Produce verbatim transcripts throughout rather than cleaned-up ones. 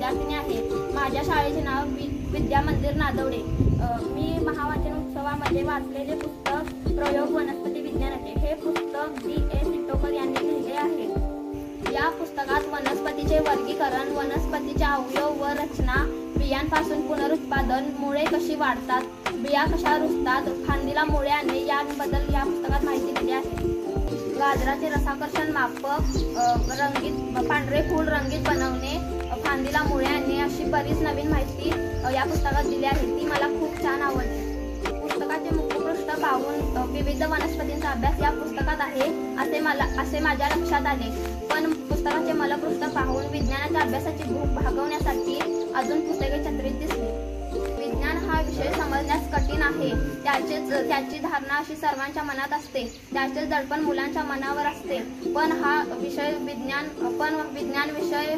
विद्यार्थिनी आहे। माझ्या शाळेचे नाव वि विद्या मंदिर नादवडे। मी महावाचन उत्सवामध्ये वाचलेले पुस्तक प्रयोग वनस्पती विज्ञानाचे हे पुस्तक बी ए सिटोकर यांनी लिहिले आहे। या पुस्तकात वनस्पतीचे वर्गीकरण, वनस्पतीचे अवयव व रचना, बियांपासून पुनरुत्पादन, मुळे कशी वाढतात, बिया कशा रुजतात, फांदीला मुळे आणणे याबद्दल या पुस्तकात माहिती दिली आहे। गाजराचे रसाकर्षण मापक, रंगीत पांढरे फूल रंगीत बनवणे, फांदीला मुळे आणणे अशी बरीच नवीन माहिती या पुस्तकात दिली आहे। ती मला खूप छान आवडली। पुस्तकाचे मुखपृष्ठ पाहून विविध वनस्पतींचा अभ्यास या पुस्तकात आहे असे मला असे माझ्या लक्षात आले, पण पुस्तकाचे मलपृष्ठ पाहून विज्ञानाच्या अभ्यासाची भूक भागवण्यासाठी अजून पुस्तके चित्रित दिसली। विज्ञान हा विषय समजण्यास कठीण आहे। त्याचेच त्याची धारणा अशी सर्वांच्या मनात असते, त्याचे दडपण मुलांच्या मनावर असते, पण हा विषय विज्ञान पण विज्ञान विषय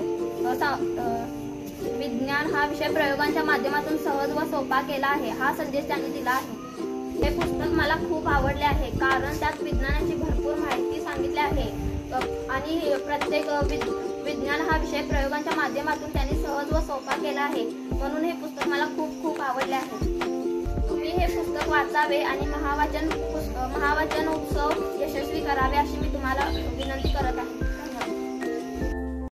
विज्ञान हा विषय प्रयोगांच्या माध्यमातून सहज व सोपा केला आहे, हा संदेश त्यांनी दिला आहे। हे पुस्तक मला खूप आवडले आहे, कारण त्यात विज्ञानाची भरपूर माहिती सांगितली आहे आणि प्रत्येक विज्ञान हा विषय प्रयोगांच्या माध्यमातून त्यांनी सहज व सोपा केला आहे, म्हणून हे पुस्तक मला खूप खूप आवडले आहे। तुम्ही हे पुस्तक वाचावे आणि महावाचन महावाचन उत्सव यशस्वी करावे अशी मी तुम्हाला विनंती करत आहे।